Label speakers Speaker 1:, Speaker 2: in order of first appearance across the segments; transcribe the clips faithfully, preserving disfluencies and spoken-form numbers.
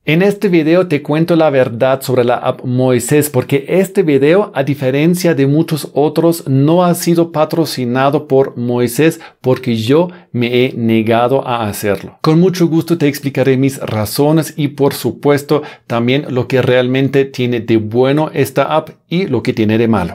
Speaker 1: En este video te cuento la verdad sobre la app Moisés, porque este video, a diferencia de muchos otros, no ha sido patrocinado por Moisés porque yo me he negado a hacerlo. Con mucho gusto te explicaré mis razones y por supuesto también lo que realmente tiene de bueno esta app y lo que tiene de malo.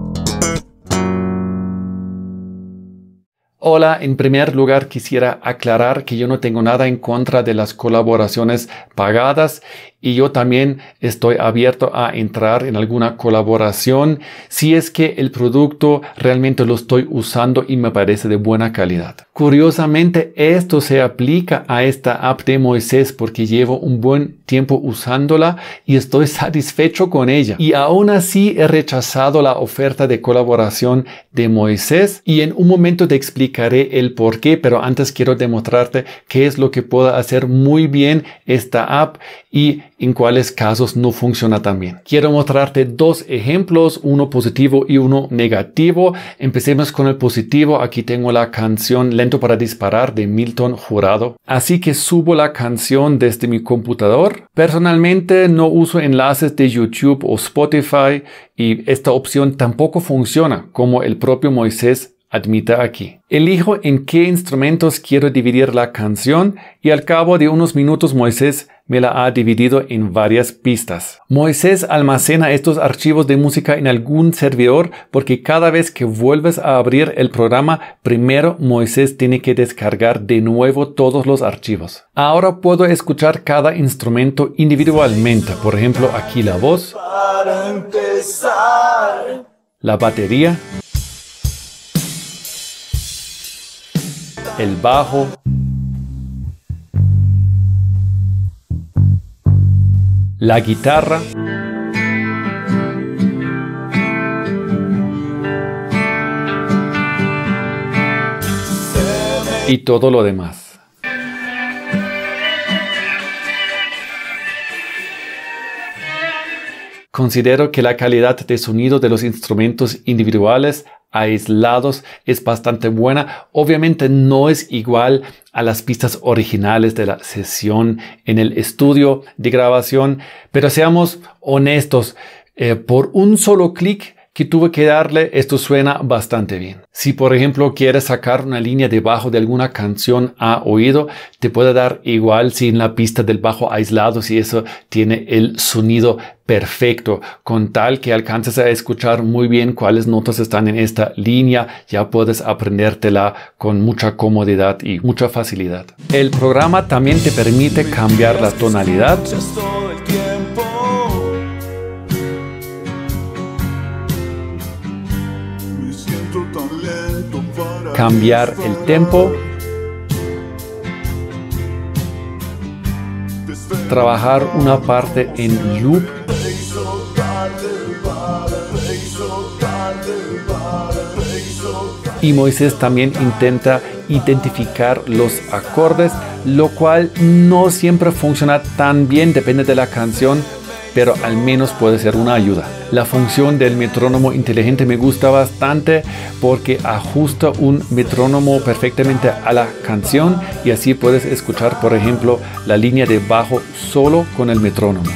Speaker 1: Hola, en primer lugar quisiera aclarar que yo no tengo nada en contra de las colaboraciones pagadas y yo también estoy abierto a entrar en alguna colaboración si es que el producto realmente lo estoy usando y me parece de buena calidad. Curiosamente, esto se aplica a esta app de Moisés porque llevo un buen tiempo usándola y estoy satisfecho con ella. Y aún así he rechazado la oferta de colaboración de Moisés y en un momento te explicaré el por qué, pero antes quiero demostrarte qué es lo que puede hacer muy bien esta app y en cuáles casos no funciona tan bien. Quiero mostrarte dos ejemplos, uno positivo y uno negativo. Empecemos con el positivo. Aquí tengo la canción Lento para disparar de Milton Jurado. Así que subo la canción desde mi computador. Personalmente no uso enlaces de YouTube o Spotify y esta opción tampoco funciona como el propio Moisés admite aquí. Elijo en qué instrumentos quiero dividir la canción y al cabo de unos minutos Moisés me la ha dividido en varias pistas. Moisés almacena estos archivos de música en algún servidor porque cada vez que vuelves a abrir el programa, primero Moisés tiene que descargar de nuevo todos los archivos. Ahora puedo escuchar cada instrumento individualmente. Por ejemplo, aquí la voz, la batería, el bajo, la guitarra y todo lo demás. Considero que la calidad de sonido de los instrumentos individuales aislados es bastante buena. Obviamente no es igual a las pistas originales de la sesión en el estudio de grabación, pero seamos honestos, eh, por un solo clic que tuve que darle, esto suena bastante bien. Si por ejemplo quieres sacar una línea de bajo de alguna canción a oído, te puede dar igual sin la pista del bajo aislado, si eso tiene el sonido perfecto, con tal que alcances a escuchar muy bien cuáles notas están en esta línea, ya puedes aprendértela con mucha comodidad y mucha facilidad. El programa también te permite cambiar la tonalidad, cambiar el tempo, trabajar una parte en loop, y Moisés también intenta identificar los acordes, lo cual no siempre funciona tan bien, depende de la canción, pero al menos puede ser una ayuda. La función del metrónomo inteligente me gusta bastante porque ajusta un metrónomo perfectamente a la canción y así puedes escuchar, por ejemplo, la línea de bajo solo con el metrónomo.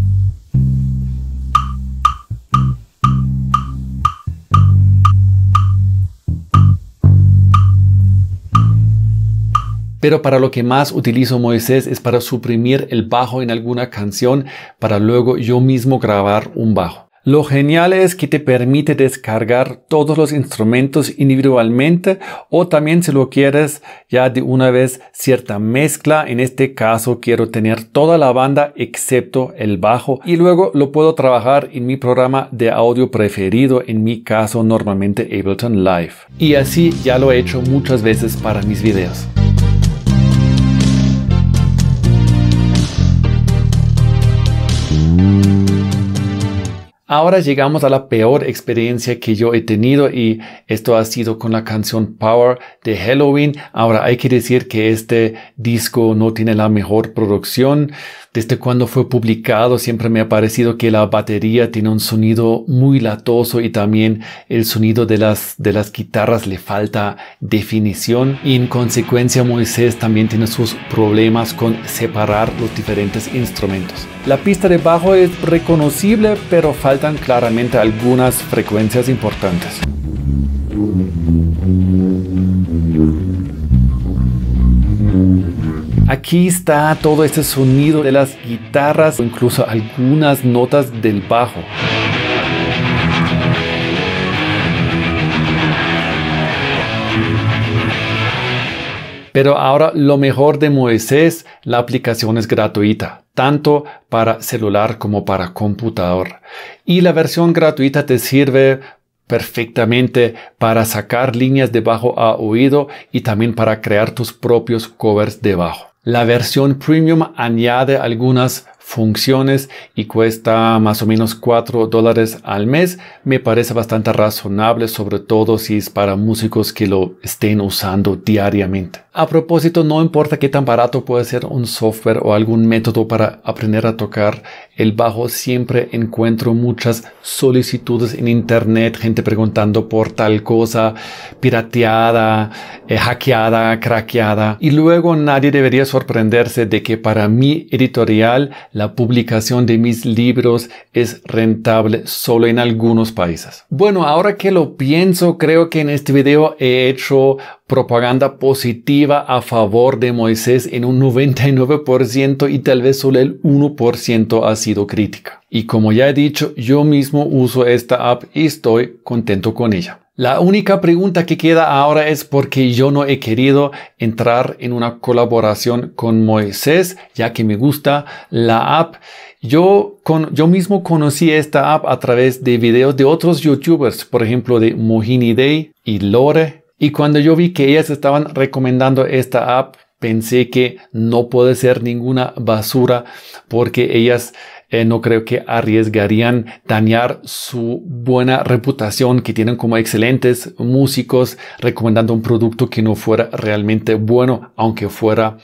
Speaker 1: Pero para lo que más utilizo Moisés es para suprimir el bajo en alguna canción para luego yo mismo grabar un bajo. Lo genial es que te permite descargar todos los instrumentos individualmente o también si lo quieres ya de una vez cierta mezcla. En este caso quiero tener toda la banda excepto el bajo y luego lo puedo trabajar en mi programa de audio preferido, en mi caso normalmente Ableton Live. Y así ya lo he hecho muchas veces para mis videos. Ahora llegamos a la peor experiencia que yo he tenido y esto ha sido con la canción Power de Helloween. Ahora hay que decir que este disco no tiene la mejor producción. Desde cuando fue publicado siempre me ha parecido que la batería tiene un sonido muy latoso y también el sonido de las, de las guitarras le falta definición, y en consecuencia Moisés también tiene sus problemas con separar los diferentes instrumentos. La pista de bajo es reconocible, pero faltan claramente algunas frecuencias importantes. Aquí está todo este sonido de las guitarras o incluso algunas notas del bajo. Pero ahora lo mejor de Moisés, la aplicación es gratuita, tanto para celular como para computador. Y la versión gratuita te sirve perfectamente para sacar líneas de bajo a oído y también para crear tus propios covers de bajo. La versión premium añade algunas funciones y cuesta más o menos cuatro dólares al mes. Me parece bastante razonable, sobre todo si es para músicos que lo estén usando diariamente. A propósito, no importa qué tan barato puede ser un software o algún método para aprender a tocar el bajo, siempre encuentro muchas solicitudes en internet, gente preguntando por tal cosa pirateada, eh, hackeada, craqueada, y luego nadie debería sorprenderse de que para mi editorial la publicación de mis libros es rentable solo en algunos países. Bueno, ahora que lo pienso, creo que en este video he hecho propaganda positiva a favor de Moisés en un noventa y nueve por ciento y tal vez solo el uno por ciento ha sido crítica. Y como ya he dicho, yo mismo uso esta app y estoy contento con ella. La única pregunta que queda ahora es por qué yo no he querido entrar en una colaboración con Moisés, ya que me gusta la app. Yo, con, yo mismo conocí esta app a través de videos de otros youtubers, por ejemplo de Mohini Day y Lore. Y cuando yo vi que ellas estaban recomendando esta app, pensé que no puede ser ninguna basura porque ellas eh, no creo que arriesgarían dañar su buena reputación que tienen como excelentes músicos recomendando un producto que no fuera realmente bueno, aunque fuera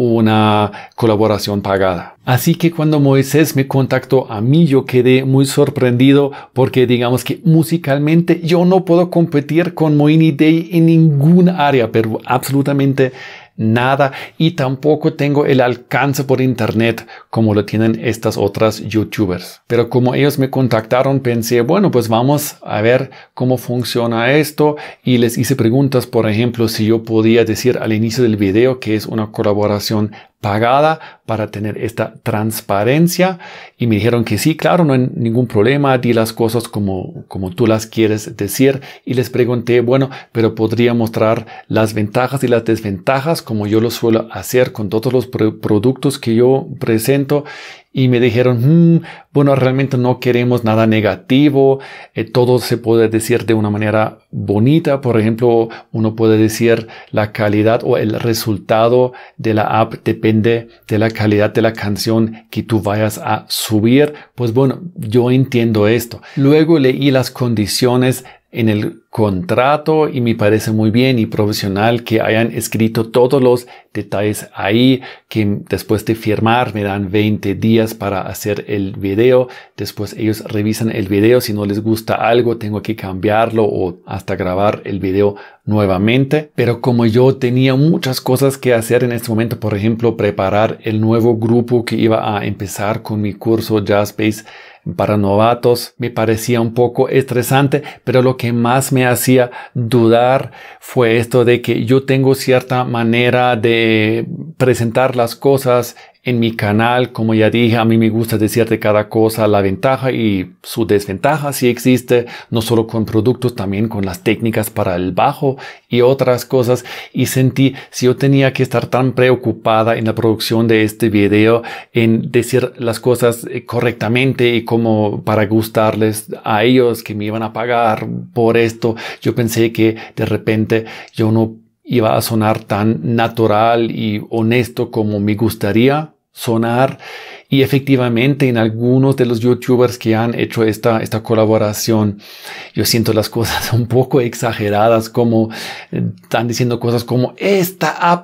Speaker 1: una colaboración pagada. Así que cuando Moisés me contactó a mí, yo quedé muy sorprendido porque digamos que musicalmente yo no puedo competir con Mohini Day en ningún área, pero absolutamente nada, y tampoco tengo el alcance por internet como lo tienen estas otras youtubers. Pero como ellos me contactaron, pensé, bueno, pues vamos a ver cómo funciona esto, y les hice preguntas, por ejemplo, si yo podía decir al inicio del video que es una colaboración pagada para tener esta transparencia, y me dijeron que sí, claro, no hay ningún problema, di las cosas como, como tú las quieres decir. Y les pregunté, bueno, pero podría mostrar las ventajas y las desventajas como yo lo suelo hacer con todos los pro productos que yo presento. Y me dijeron, mmm, bueno, realmente no queremos nada negativo, eh, todo se puede decir de una manera bonita. Por ejemplo, uno puede decir la calidad o el resultado de la app depende de la calidad de la canción que tú vayas a subir. Pues bueno, yo entiendo esto. Luego leí las condiciones en el contrato y me parece muy bien y profesional que hayan escrito todos los detalles ahí, que después de firmar me dan veinte días para hacer el video. Después ellos revisan el video, si no les gusta algo tengo que cambiarlo o hasta grabar el video nuevamente. Pero como yo tenía muchas cosas que hacer en este momento, por ejemplo preparar el nuevo grupo que iba a empezar con mi curso Jazz Bass para novatos, me parecía un poco estresante, pero lo que más me hacía dudar fue esto de que yo tengo cierta manera de presentar las cosas en mi canal. Como ya dije, a mí me gusta decir de cada cosa la ventaja y su desventaja si existe, no solo con productos, también con las técnicas para el bajo y otras cosas. Y sentí, si yo tenía que estar tan preocupada en la producción de este video, en decir las cosas correctamente y como para gustarles a ellos que me iban a pagar por esto, yo pensé que de repente yo no iba a sonar tan natural y honesto como me gustaría sonar. Y efectivamente en algunos de los youtubers que han hecho esta, esta colaboración, yo siento las cosas un poco exageradas, como están diciendo cosas como esta app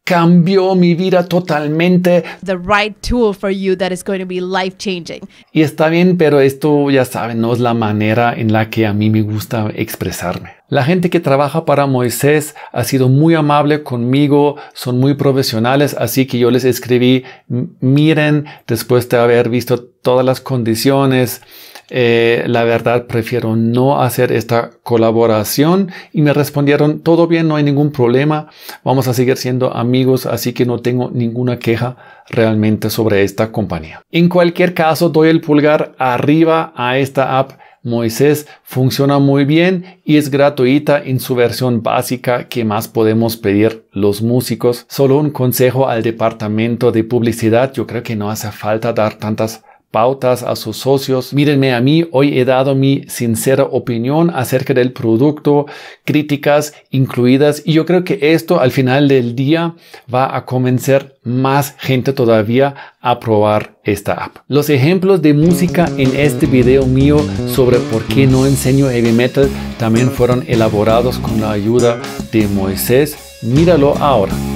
Speaker 1: cambió mi vida totalmente.
Speaker 2: The right tool for you that is going to be life-changing.
Speaker 1: Y está bien, pero esto, ya saben, no es la manera en la que a mí me gusta expresarme. La gente que trabaja para Moisés ha sido muy amable conmigo, son muy profesionales, así que yo les escribí, miren, después de haber visto todas las condiciones, eh, la verdad prefiero no hacer esta colaboración, y me respondieron, todo bien, no hay ningún problema, vamos a seguir siendo amigos, así que no tengo ninguna queja realmente sobre esta compañía. En cualquier caso, doy el pulgar arriba a esta app. Moisés funciona muy bien y es gratuita en su versión básica. ¿Qué más podemos pedir los músicos? Solo un consejo al departamento de publicidad. Yo creo que no hace falta dar tantas pautas a sus socios. Mírenme a mí, hoy he dado mi sincera opinión acerca del producto, críticas incluidas, y yo creo que esto al final del día va a convencer más gente todavía a probar esta app. Los ejemplos de música en este video mío sobre por qué no enseño heavy metal también fueron elaborados con la ayuda de Moisés. Míralo ahora.